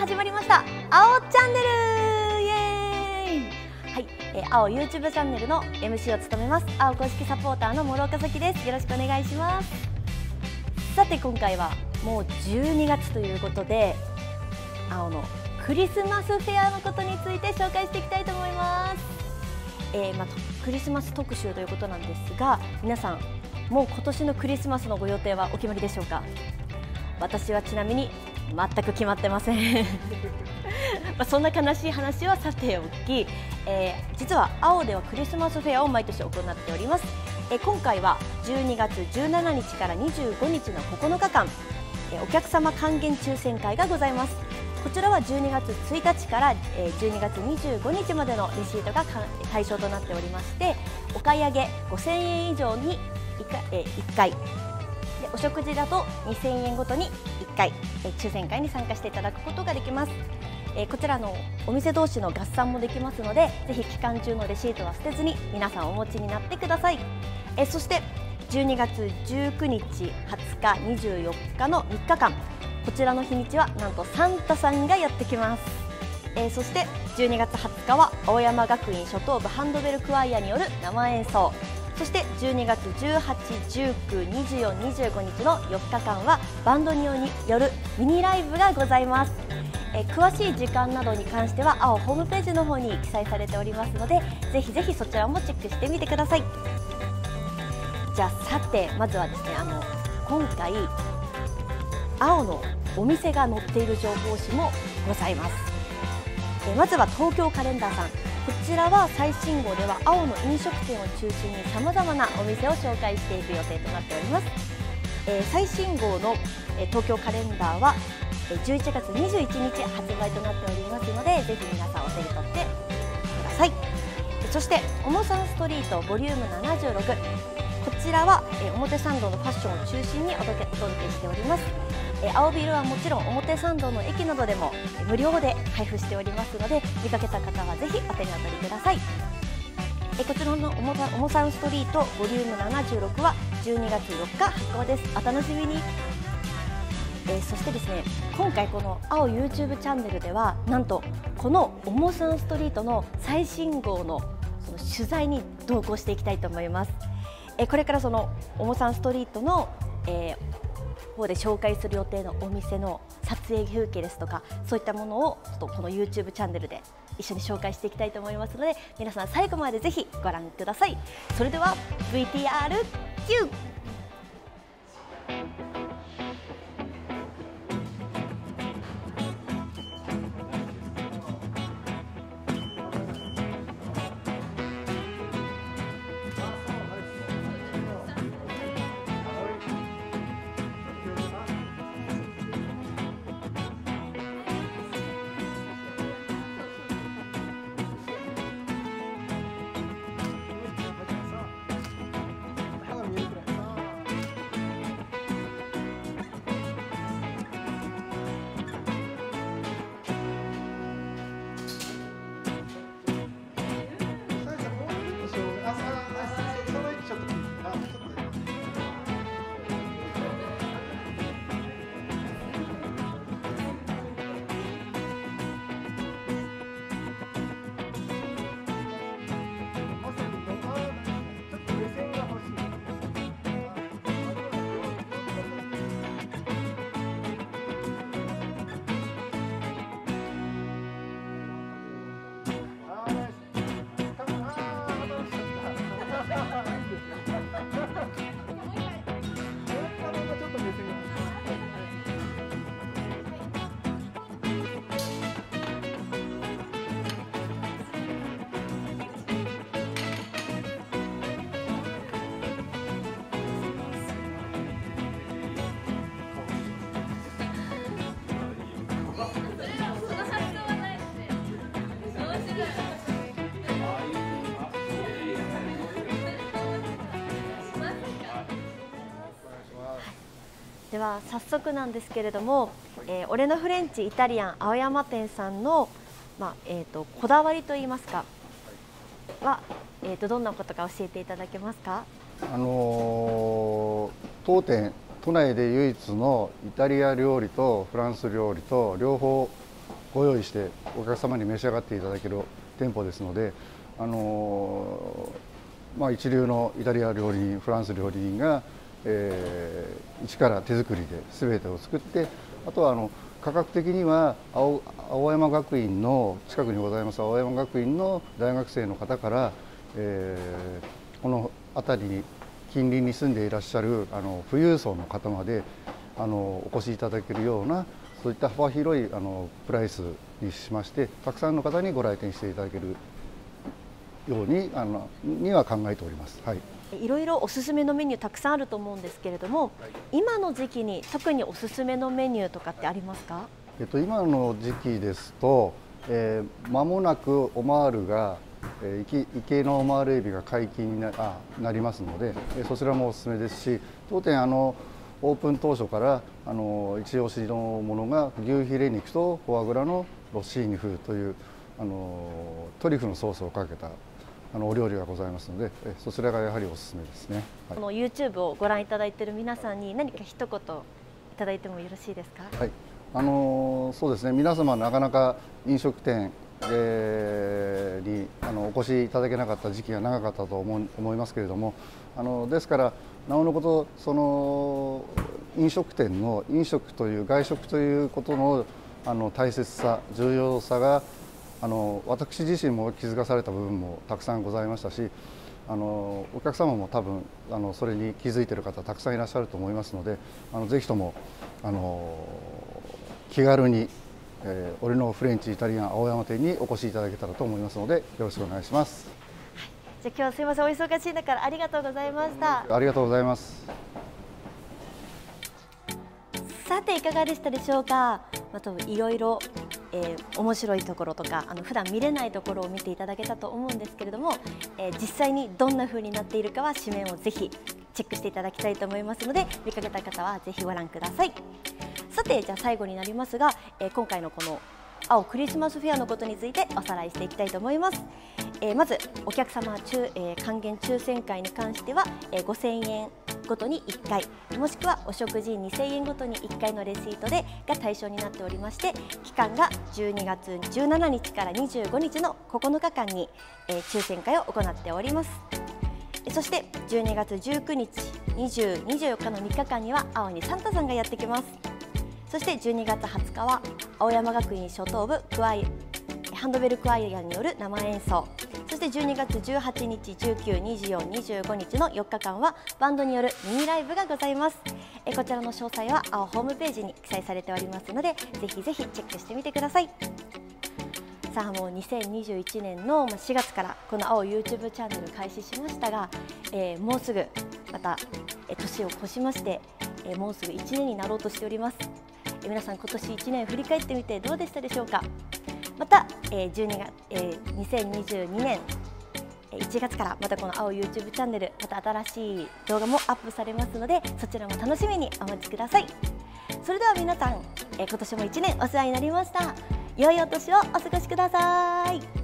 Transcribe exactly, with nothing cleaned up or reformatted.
始まりました青チャンネルイエーイ。はい、えー、青 YouTube チャンネルの エムシー を務めます青公式サポーターの諸岡咲です。よろしくお願いします。さて今回はもうじゅうにがつということで、青のクリスマスフェアのことについて紹介していきたいと思います。えーまあ、クリスマス特集ということなんですが、皆さんもう今年のクリスマスのご予定はお決まりでしょうか？私はちなみに全く決まってませんまあそんな悲しい話はさておき、えー、実は青ではクリスマスフェアを毎年行っております。えー、今回はじゅうにがつじゅうしちにちからにじゅうごにちのここのかかん、えー、お客様還元抽選会がございます。こちらはじゅうにがつついたちからじゅうにがつにじゅうごにちまでのレシートが対象となっておりまして、お買い上げごせんえん以上にいっかい、でお食事だとにせんえんごとにいっかい抽選会に参加していただくことができます。こちらのお店同士の合算もできますので、ぜひ期間中のレシートは捨てずに皆さんお持ちになってください。そしてじゅうにがつじゅうくにち、はつか、にじゅうよっかのみっかかん、こちらの日にちはなんとサンタさんがやってきます。えー、そしてじゅうにがつはつかは青山学院初等部ハンドベルクワイアによる生演奏、そしてじゅうにがつじゅうはち、じゅうく、にじゅうよっか、にじゅうごにちのよっかかんはバンドによるミニライブがございます。えー、詳しい時間などに関しては青ホームページの方に記載されておりますので、ぜひぜひそちらもチェックしてみてください。じゃあさてまずはですね、あの今回青のお店が載っている情報誌もございます。えまずは東京カレンダーさん、こちらは最新号では青の飲食店を中心にさまざまなお店を紹介していく予定となっております。え最新号のえ東京カレンダーはじゅういちがつにじゅういちにち発売となっておりますので、ぜひ皆さんお手に取ってください。そしておもさんストリートボリュームななじゅうろく、こちらは表参道のファッションを中心にお届けしております。青ビールはもちろん表参道の駅などでも無料で配布しておりますので、見かけた方はぜひお手にお取りください。こちらのおもさんストリートボリュームななじゅうろくはじゅうにがつよっか発行です。お楽しみに。えそしてですね、今回この青 YouTube チャンネルではなんとこのおもさんストリートの最新号のその取材に同行していきたいと思います。えこれからそのおもさんストリートの、えー方で紹介する予定のお店の撮影風景ですとか、そういったものをちょっとこの YouTube チャンネルで一緒に紹介していきたいと思いますので、皆さん最後までぜひご覧ください。それでは ブイティーアール キュー。では早速なんですけれども、えー、俺のフレンチイタリアン青山店さんの、まあえー、とこだわりといいますかは、えー、とどんなことか教えていただけますか？ あのー、当店都内で唯一のイタリア料理とフランス料理と両方ご用意してお客様に召し上がっていただける店舗ですので、あのまあ、一流のイタリア料理人、フランス料理人が、えー、一から手作りで全てを作って、あとはあの価格的には 青, 青山学院の近くにございます青山学院の大学生の方から、えー、この辺りに近隣に住んでいらっしゃるあの富裕層の方まであのお越しいただけるような、そういった幅広いあのプライスにしまして、たくさんの方にご来店していただけるようにあのには考えております。はい、 いろいろおすすめのメニューたくさんあると思うんですけれども、はい、今の時期に特におすすめのメニューとかってありますか？ えっと、今の時期ですと、えー、間もなくオマールが、えー、池のオマールエビが解禁に な, あなりますので、えー、そちらもおすすめですし、当店あのオープン当初からあの一押しのものが牛ヒレ肉とフォアグラのロッシーニ風というあのトリュフのソースをかけたあのお料理がございますので、えそちらがやはりおすすめですね。はい、 この YouTube をご覧いただいている皆さんに何か一言いただいてもよろしいですか？ はい、あのそうですね。皆様なかなか飲食店、えー、にあのお越しいただけなかった時期が長かったと思い思いますけれども、あのですからなおのことその飲食店の飲食という外食ということのあの大切さ、重要さがあの私自身も気づかされた部分もたくさんございましたし、あのお客様も多分あのそれに気づいている方たくさんいらっしゃると思いますので、あのぜひともあの気軽に、えー、俺のフレンチイタリアン青山店にお越しいただけたらと思いますので、よろしくお願いします。 はい、じゃあ今日はすみません、お忙しい中からありがとうございました。 ありがとうございます。 さていかがでしたでしょうか。またいろいろえー、面白いところとかあの普段見れないところを見ていただけたと思うんですけれども、えー、実際にどんな風になっているかは紙面をぜひチェックしていただきたいと思いますので、見かけた方はぜひご覧ください。さてじゃあ最後になりますが、えー、今回のこの青クリスマスフェアのことについておさらいしていきたいと思います。えー、まずお客様抽、えー、還元抽選会に関しては、えー、ごせんえんごとにいっかい、もしくはお食事にせんえんごとにいっかいのレシートでが対象になっておりまして、期間がじゅうにがつじゅうしちにちからにじゅうごにちのここのかかんに、えー、抽選会を行っております。そしてじゅうにがつじゅうくにち、にじゅう、にじゅうよっかのみっかかんには青にサンタさんがやってきます。そしてじゅうにがつはつかは青山学院初等部クワイハンドベルクワイアによる生演奏、そしてじゅうにがつじゅうはちにち、じゅうく、にじゅうよん、にじゅうごにちのよっかかんはバンドによるミニライブがございます。えこちらの詳細は青ホームページに記載されておりますので、ぜひぜひチェックしてみてください。さあもうにせんにじゅういちねんのしがつからこの青 YouTube チャンネル開始しましたが、えー、もうすぐまたえ年を越しまして、えー、もうすぐいちねんになろうとしております。え皆さん今年いちねん振り返ってみてどうでしたでしょうか。また、えー、じゅうにがつ、えー、にせんにじゅうにねんいちがつからまたこの青 YouTube チャンネルまた新しい動画もアップされますので、そちらも楽しみにお待ちください。それでは皆さん、えー、今年もいちねんお世話になりました。良いお年をお過ごしください。